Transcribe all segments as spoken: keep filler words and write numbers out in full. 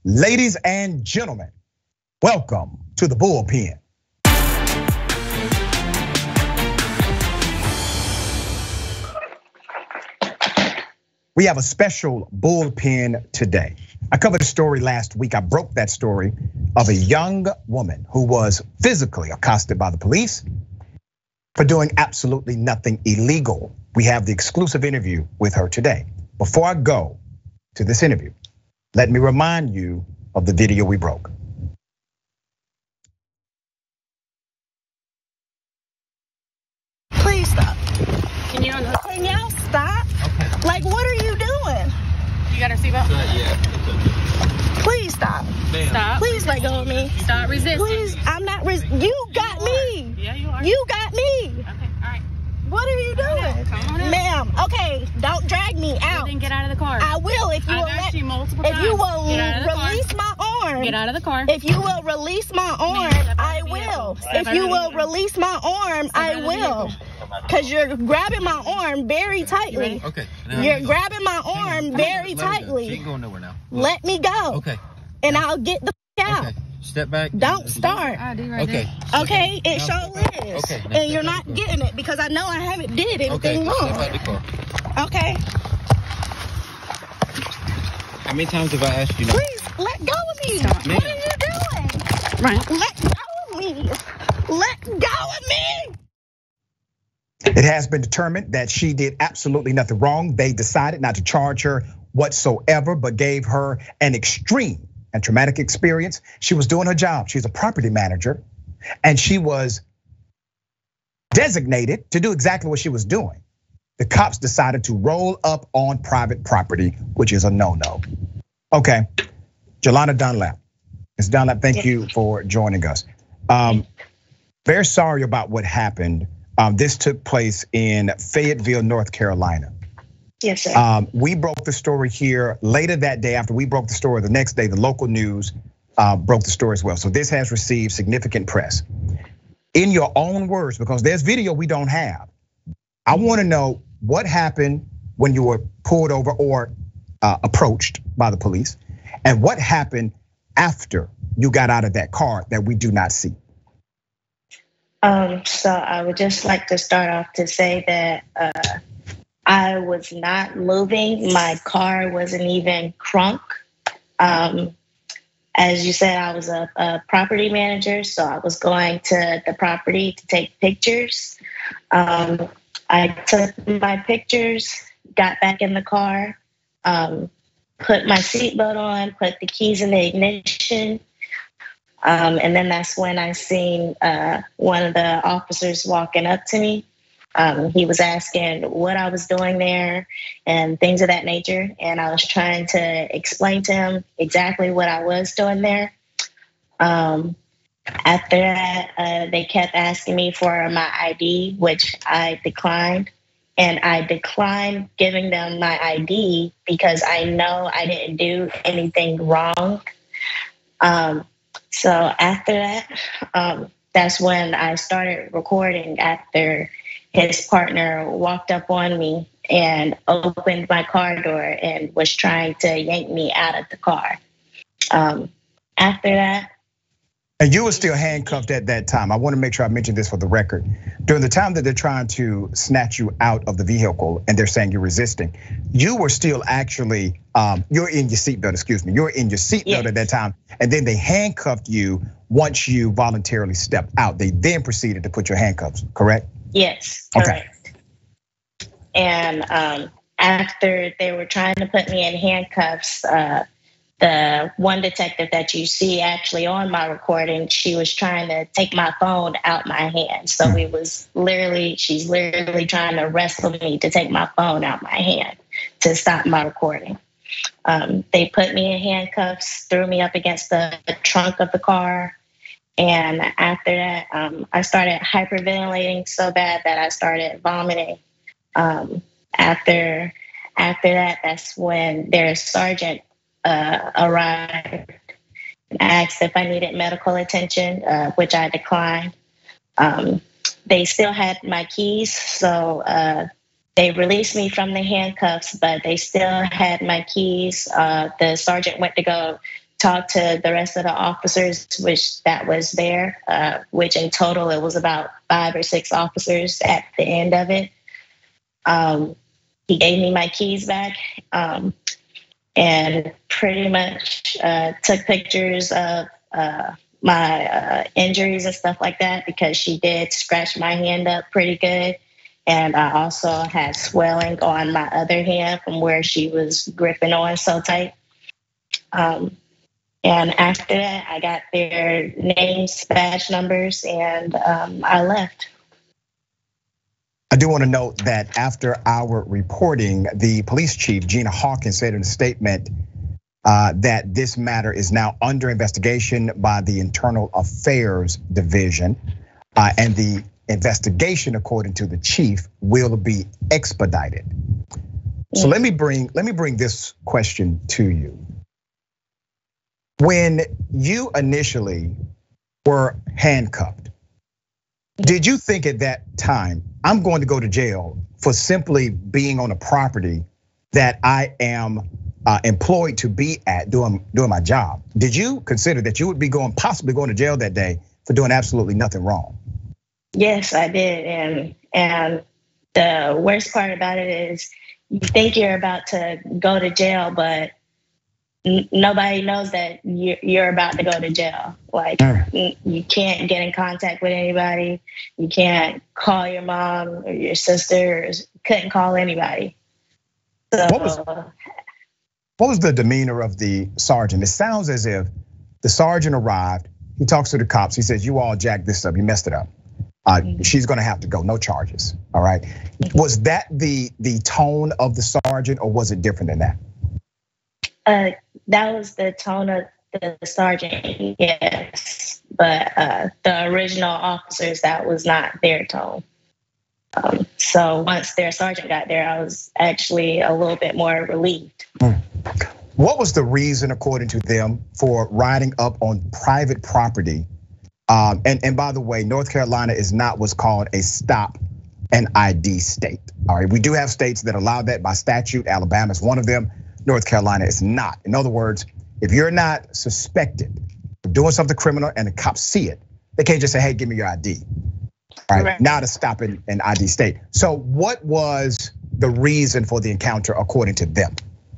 Ladies and gentlemen, welcome to the Bullpen. We have a special bullpen today. I covered a story last week. I broke that story of a young woman who was physically accosted by the police for doing absolutely nothing illegal. We have the exclusive interview with her today. Before I go to this interview, let me remind you of the video we broke. Please stop. Can you unhook? Can y'all stop? Okay. Like, what are you doing? You got her seatbelt? Uh, yeah. Please stop. Damn. Stop. Please let go of me. Stop resisting. Please, I'm not res- You got You me. Yeah, you are. You got me. Okay, all right. What are you doing? Come on out. Ma'am, okay, don't drag me out. Then get out of the car. I will if you I've will asked let, you multiple if times. you will Get out of the release car. my arm. Get out of the car. If you will release my arm, step out I of the vehicle. will. Step If out you of the will vehicle. release my arm, Step out I of the will. vehicle. Cause you're grabbing my arm very tightly. Okay. You're grabbing my arm very Let her go. She tightly. ain't going nowhere now. Look. Let me go. Okay. And I'll get the f- out. Okay. Step back. Don't start. I do right Okay. there. Okay, it Now sure step out. is. Okay, now And step you're out not the car. getting it because I know I haven't did anything Okay. wrong. Step out the car. Okay. How many times have I asked you? Please let go of me. Stop. What are you doing? Right. Let go of me. Let go of me. It has been determined that she did absolutely nothing wrong. They decided not to charge her whatsoever, but gave her an extreme and traumatic experience. She was doing her job. She's a property manager, and she was designated to do exactly what she was doing. The cops decided to roll up on private property, which is a no-no. Okay, Jelana Dunlap. Miz Dunlap, thank you for joining us. Um, very sorry about what happened. Um, this took place in Fayetteville, North Carolina. Yes, sir. Um, we broke the story here later that day. After we broke the story, the next day, the local news uh, broke the story as well. So this has received significant press. In your own words, because there's video we don't have, I want to know what happened when you were pulled over or uh, approached by the police, and what happened after you got out of that car that we do not see. Um, so I would just like to start off to say that uh, I was not moving. My car wasn't even crunk. Um, as you said, I was a, a property manager, so I was going to the property to take pictures. Um, I took my pictures, got back in the car, um, put my seatbelt on, put the keys in the ignition. Um, and then that's when I seen uh, one of the officers walking up to me. Um, he was asking what I was doing there and things of that nature. And I was trying to explain to him exactly what I was doing there. Um, after that, uh, they kept asking me for my I D, which I declined. And I declined giving them my I D because I know I didn't do anything wrong. Um, So after that, um, that's when I started recording after his partner walked up on me and opened my car door and was trying to yank me out of the car. Um, after that. And you were still handcuffed at that time. I want to make sure I mention this for the record. During the time that they're trying to snatch you out of the vehicle and they're saying you're resisting, you were still actually, um, you're in your seatbelt, excuse me, you're in your seatbelt yes. at that time. And then they handcuffed you once you voluntarily stepped out. They then proceeded to put your handcuffs, correct? Yes, correct. Okay. And um, after they were trying to put me in handcuffs, uh, the one detective that you see actually on my recording, she was trying to take my phone out my hand. So we was literally, she's literally trying to wrestle me to take my phone out my hand to stop my recording. Um, they put me in handcuffs, threw me up against the, the trunk of the car. And after that, um, I started hyperventilating so bad that I started vomiting. Um, after, after that, that's when their sergeant Uh, arrived and asked if I needed medical attention, uh, which I declined. Um, they still had my keys, so uh, they released me from the handcuffs, but they still had my keys. Uh, the sergeant went to go talked to the rest of the officers, which that was there, uh, which in total it was about five or six officers at the end of it. Um, he gave me my keys back um, and pretty much uh, took pictures of uh, my uh, injuries and stuff like that, because she did scratch my hand up pretty good. And I also had swelling on my other hand from where she was gripping on so tight. Um, and after that, I got their names, badge numbers, and um, I left. I do want to note that after our reporting, the police chief, Gina Hawkins, said in a statement uh, that this matter is now under investigation by the Internal Affairs Division, uh, and the investigation, according to the chief, will be expedited. So let me bring let me bring this question to you. When you initially were handcuffed, did you think at that time, I'm going to go to jail for simply being on a property that I am uh, employed to be at doing doing my job? Did you consider that you would be going possibly going to jail that day for doing absolutely nothing wrong? Yes, I did, and and the worst part about it is you think you're about to go to jail, but n- nobody knows that you're, you're about to go to jail. Like mm. you can't get in contact with anybody, you can't call your mom or your sister, or couldn't call anybody. So, what was what was the demeanor of the sergeant? It sounds as if the sergeant arrived. He talks to the cops. He says, "You all jacked this up. You messed it up. Uh, she's gonna have to go, no charges." All right. Was that the the tone of the sergeant, or was it different than that? Uh, that was the tone of the sergeant, yes. But uh, the original officers, that was not their tone. Um, so once their sergeant got there, I was actually a little bit more relieved. Mm. What was the reason, according to them, for riding up on private property? Um, and, and by the way, North Carolina is not what's called a stop and I D state. All right, we do have states that allow that by statute. Alabama is one of them. North Carolina is not. In other words, if you're not suspected of doing something criminal and the cops see it, they can't just say, "Hey, give me your I D." All right, Correct. Not a stop and I D state. So what was the reason for the encounter according to them?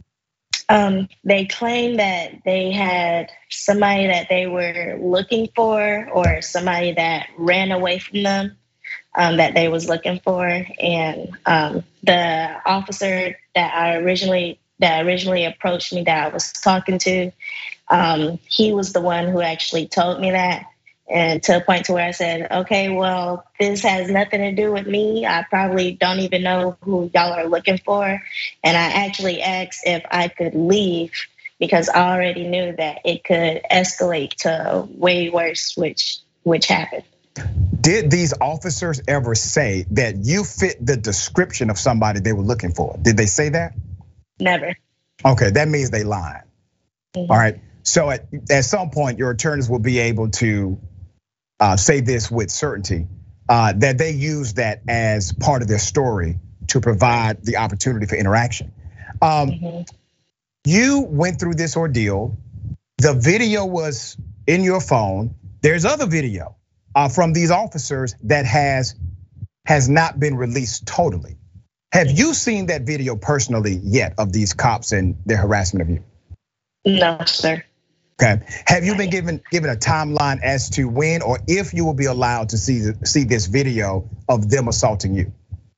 Um, they claimed that they had somebody that they were looking for, or somebody that ran away from them um, that they was looking for. And um, the officer that I originally that originally approached me, that I was talking to, um, he was the one who actually told me that. And to a point to where I said, "Okay, well, this has nothing to do with me. I probably don't even know who y'all are looking for." And I actually asked if I could leave, because I already knew that it could escalate to way worse, which which happened. Did these officers ever say that you fit the description of somebody they were looking for? Did they say that? Never. Okay, that means they lied. Mm-hmm. All right, so at, at some point, your attorneys will be able to Uh, say this with certainty, uh, that they use that as part of their story to provide the opportunity for interaction. Um, mm-hmm. You went through this ordeal. The video was in your phone. There's other video uh, from these officers that has has not been released totally. Have you seen that video personally yet of these cops and their harassment of you? No, sir. Okay. Have you been given given a timeline as to when or if you will be allowed to see see this video of them assaulting you?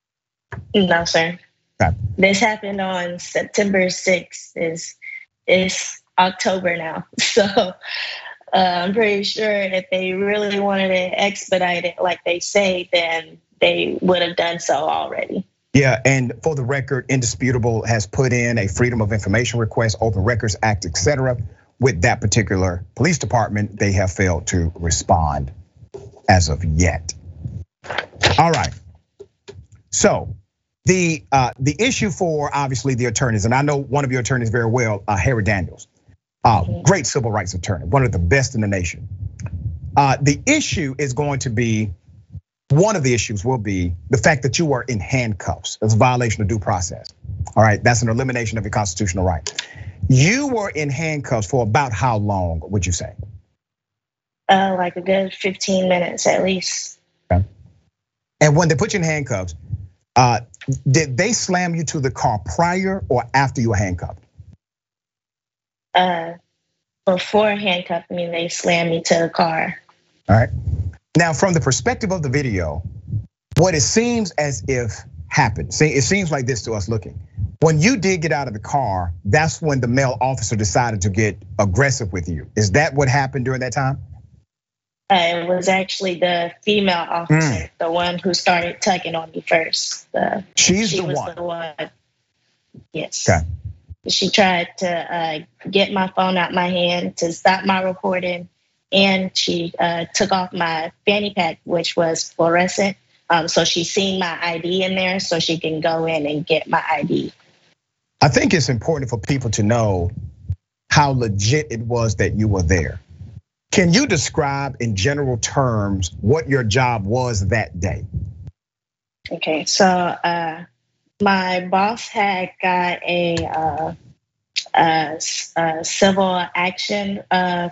No, sir. Okay. This happened on September sixth. Is it's October now, so uh, I'm pretty sure if they really wanted to expedite it, like they say, then they would have done so already. Yeah, and for the record, Indisputable has put in a Freedom of Information request, Open Records Act, et cetera. With that particular police department, they have failed to respond as of yet. All right. So the uh, the issue for obviously the attorneys, and I know one of your attorneys very well, uh, Harry Daniels, uh, great civil rights attorney, one of the best in the nation. Uh, the issue is going to be, one of the issues will be the fact that you are in handcuffs. That's a violation of due process. All right, that's an elimination of your constitutional right. You were in handcuffs for about how long, would you say? Uh, like a good fifteen minutes at least. Okay. And when they put you in handcuffs, uh, did they slam you to the car prior or after you were handcuffed? Uh, before handcuffing me, they slammed me to the car. All right. Now, from the perspective of the video, what it seems as if happened, see, it seems like this to us looking. When you did get out of the car, that's when the male officer decided to get aggressive with you. Is that what happened during that time? Uh, it was actually the female officer, mm. the one who started tugging on me first. The, She's she the was one. the one. Yes. Okay. She tried to uh, get my phone out my hand to stop my recording, and she uh, took off my fanny pack, which was fluorescent. Um, so she's seen my I D in there, so she can go in and get my I D. I think it's important for people to know how legit it was that you were there. Can you describe in general terms what your job was that day? Okay, so uh, my boss had got a, uh, a, a civil action uh,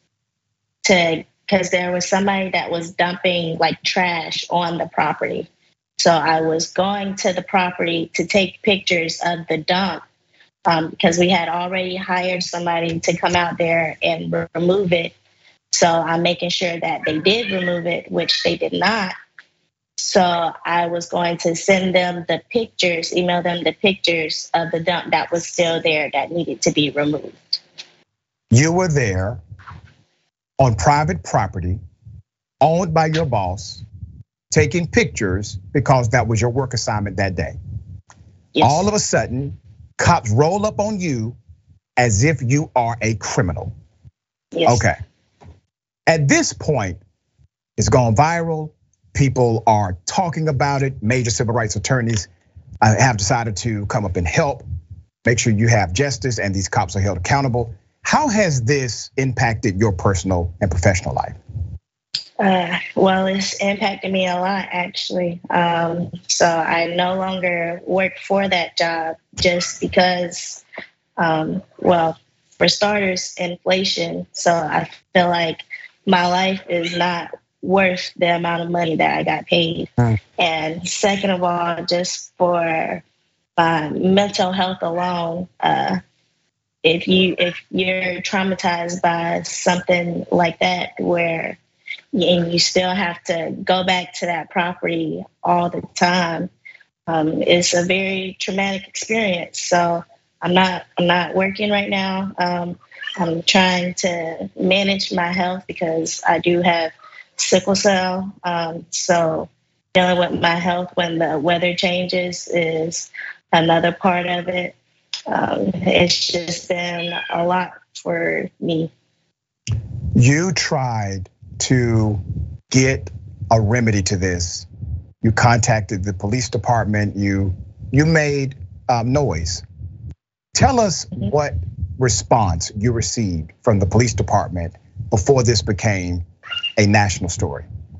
to, because there was somebody that was dumping like trash on the property. So I was going to the property to take pictures of the dump um, because we had already hired somebody to come out there and remove it. So I'm making sure that they did remove it, which they did not. So I was going to send them the pictures, email them the pictures of the dump that was still there that needed to be removed. You were there on private property, owned by your boss, taking pictures because that was your work assignment that day. Yes. All of a sudden, cops roll up on you as if you are a criminal. Yes. Okay. At this point, it's gone viral. People are talking about it. Major civil rights attorneys have decided to come up and help, make sure you have justice and these cops are held accountable. How has this impacted your personal and professional life? Uh, well, it's impacted me a lot, actually. Um, so I no longer work for that job just because, um, well, for starters, inflation. So I feel like my life is not worth the amount of money that I got paid. Mm. And second of all, just for my mental health alone, uh, if you if you're traumatized by something like that, where and you still have to go back to that property all the time, um, it's a very traumatic experience. So I'm not I'm not working right now. Um, I'm trying to manage my health because I do have sickle cell. Um, so dealing with my health when the weather changes is another part of it. Um, it's just been a lot for me. You tried to get a remedy to this. You contacted the police department. You you made um, noise. Tell us mm-hmm. what response you received from the police department before this became a national story.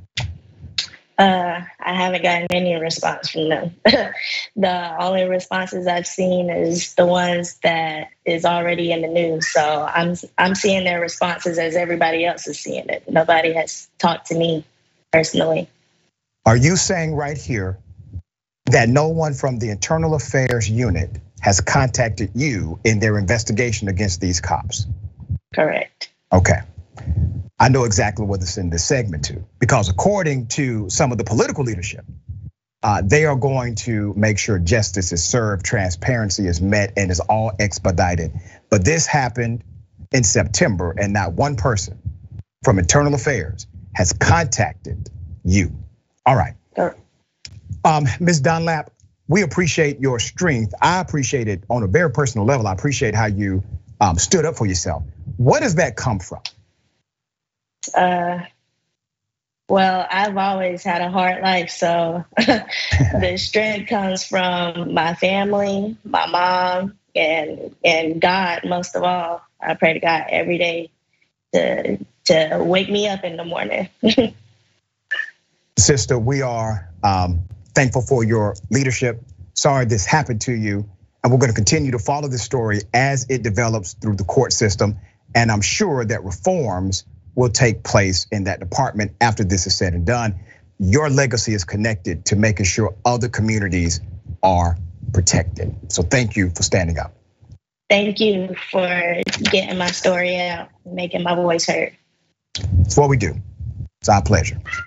Uh, I haven't gotten any response from them. The only responses I've seen is the ones that is already in the news. So I'm I'm seeing their responses as everybody else is seeing it. Nobody has talked to me personally. Are you saying right here that no one from the Internal Affairs unit has contacted you in their investigation against these cops? Correct. Okay. I know exactly what it's in this segment to, because according to some of the political leadership, uh, they are going to make sure justice is served, transparency is met, and is all expedited. But this happened in September, and not one person from Internal Affairs has contacted you. All right. Sure. Um, Miz Dunlap, we appreciate your strength. I appreciate it on a very personal level. I appreciate how you um, stood up for yourself. What does that come from? Uh, well, I've always had a hard life, so the strength comes from my family, my mom, and and God. Most of all, I pray to God every day to to wake me up in the morning. Sister, we are um, thankful for your leadership. Sorry this happened to you. And we're gonna continue to follow this story as it develops through the court system. And I'm sure that reforms will take place in that department after this is said and done. Your legacy is connected to making sure other communities are protected. So thank you for standing up. Thank you for getting my story out, making my voice heard. It's what we do. It's our pleasure.